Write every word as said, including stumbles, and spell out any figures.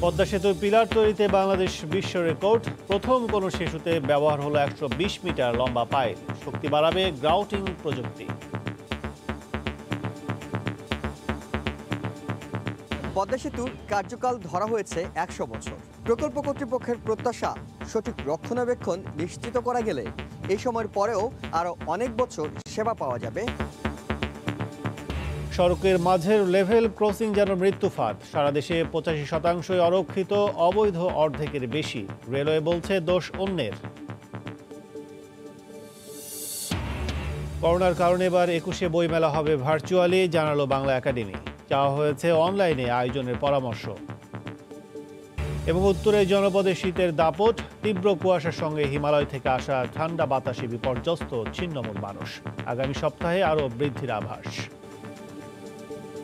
পদ্মা সেতুর পিলার তৈরিতে বাংলাদেশ বিশ্ব রেকর্ড। প্রথম কোনো সেতুতে ব্যবহার হলো একশো বিশ মিটার লম্বা পাইল। শক্তি বাড়াবে গ্রাউটিং প্রযুক্তি। পদ্মা সেতুর কার্যকাল ধরা হয়েছে একশো বছর। প্রকল্প কর্তৃপক্ষের প্রত্যাশা, সঠিক রক্ষণাবেক্ষণ নিশ্চিত করা গেলে এই সময়ের পরেও আরও অনেক বছর সেবা পাওয়া যাবে। সড়কের মাঝের লেভেল ক্রসিং যেন মৃত্যুফাঁদ। সারা দেশে পঁচাশি শতাংশই অরক্ষিত, অবৈধ অর্ধেকের বেশি। রেলওয়ে বলছে দোষ অন্যের। করোনার কারণে এবার একুশে বইমেলা হবে ভার্চুয়ালি, জানালো বাংলা একাডেমি। চাওয়া হয়েছে অনলাইনে আয়োজনের পরামর্শ। এবং উত্তরে জনপদে শীতের দাপট, তীব্র কুয়াশার সঙ্গে হিমালয় থেকে আসা ঠান্ডা বাতাসে বিপর্যস্ত ছিন্নমূল মানুষ। আগামী সপ্তাহে আরও বৃদ্ধির আভাস।